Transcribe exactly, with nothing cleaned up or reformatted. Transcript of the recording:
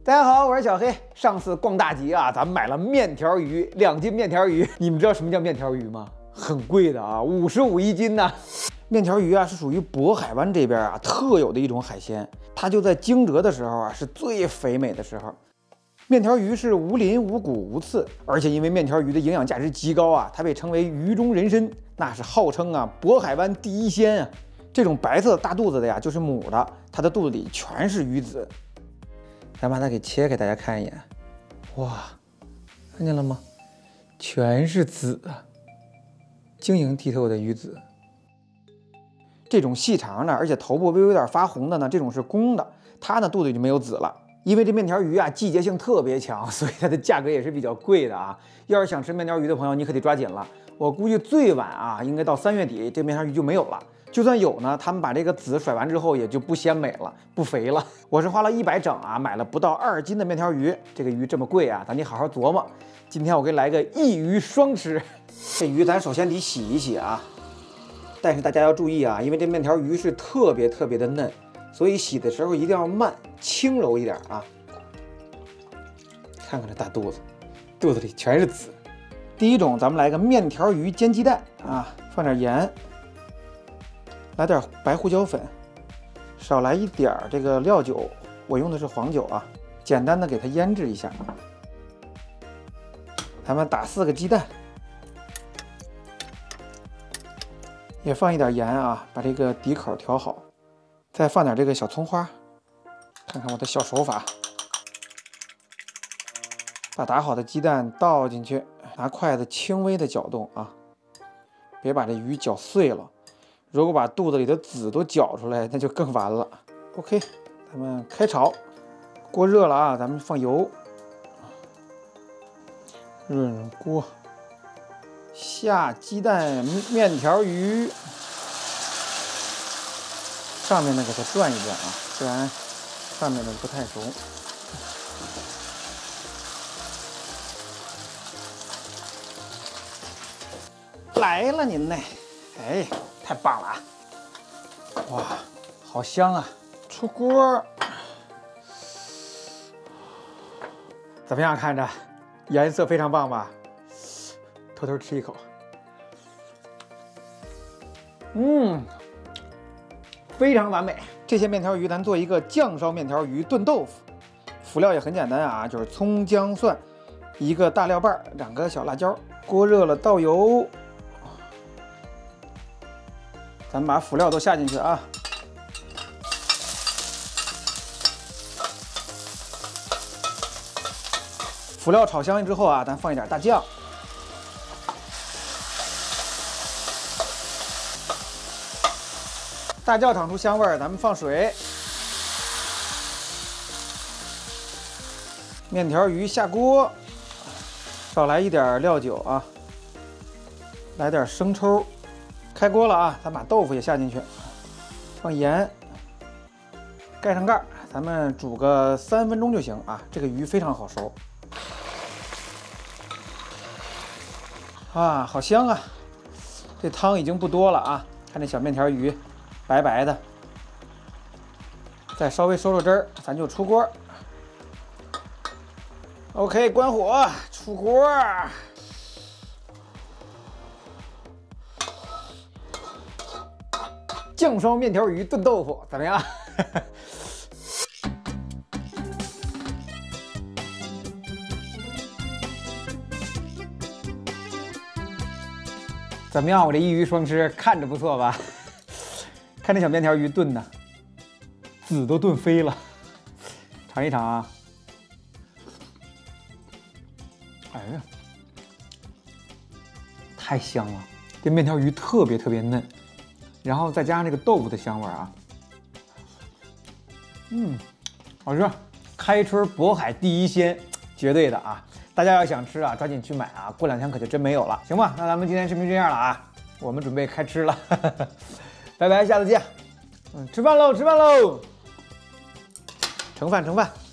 大家好，我是小黑。上次逛大集啊，咱们买了面条鱼，两斤面条鱼。你们知道什么叫面条鱼吗？很贵的啊，五十五一斤呢。面条鱼啊，是属于渤海湾这边啊特有的一种海鲜，它就在惊蛰的时候啊是最肥美的时候。面条鱼是无鳞、无骨、无刺，而且因为面条鱼的营养价值极高啊，它被称为鱼中人参，那是号称啊渤海湾第一鲜啊。这种白色大肚子的呀，就是母的，它的肚子里全是鱼籽。咱把它给切开，大家看一眼，哇，看见了吗？全是籽啊，晶莹剔透的鱼籽。这种细长的，而且头部微微有点发红的呢，这种是公的，它呢肚子里就没有籽了。因为这面条鱼啊季节性特别强，所以它的价格也是比较贵的啊。要是想吃面条鱼的朋友，你可得抓紧了。我估计最晚啊，应该到三月底，这面条鱼就没有了。就算有呢，他们把这个籽甩完之后，也就不鲜美了，不肥了。我是花了一百整啊，买了不到二斤的面条鱼。这个鱼这么贵啊，咱得好好琢磨。今天我给你来个一鱼双吃。这鱼咱首先得洗一洗啊，但是大家要注意啊，因为这面条鱼是特别特别的嫩，所以洗的时候一定要慢，轻柔一点啊。看看这大肚子，肚子里全是籽。第一种，咱们来个面条鱼煎鸡蛋啊，放点盐。来点白胡椒粉，少来一点这个料酒，我用的是黄酒啊，简单的给它腌制一下。咱们打四个鸡蛋，也放一点盐啊，把这个底口调好，再放点这个小葱花，看看我的小手法，把打好的鸡蛋倒进去，拿筷子轻微的搅动啊，别把这鱼搅碎了。如果把肚子里的籽都搅出来，那就更完了。OK， 咱们开炒，锅热了啊，咱们放油，热热锅，下鸡蛋面条鱼，上面呢给它转一转啊，不然上面的不太熟。来了您呢，哎。太棒了啊！哇，好香啊！出锅，怎么样？看着颜色非常棒吧？偷偷吃一口，嗯，非常完美。这些面条鱼咱做一个酱烧面条鱼炖豆腐，辅料也很简单啊，就是葱姜蒜，一个大料瓣，两个小辣椒。锅热了，倒油。咱们把辅料都下进去啊，辅料炒香之后啊，咱放一点大酱，大酱炒出香味儿，咱们放水，面条鱼下锅，少来一点料酒啊，来点生抽。开锅了啊，咱把豆腐也下进去，放盐，盖上盖，咱们煮个三分钟就行啊。这个鱼非常好熟啊，好香啊！这汤已经不多了啊，看这小面条鱼，白白的。再稍微收收汁儿，咱就出锅。OK， 关火，出锅。酱烧面条鱼炖豆腐怎么样？怎么样？我这一鱼双吃看着不错吧？看这小面条鱼炖的，籽都炖飞了，尝一尝啊！哎呀，太香了！这面条鱼特别特别嫩。然后再加上这个豆腐的香味啊，嗯，好吃，开春渤海第一鲜，绝对的啊！大家要想吃啊，抓紧去买啊，过两天可就真没有了，行吧？那咱们今天视频这样了啊，我们准备开吃了，拜拜，下次见。嗯，吃饭喽，吃饭喽，盛饭盛饭。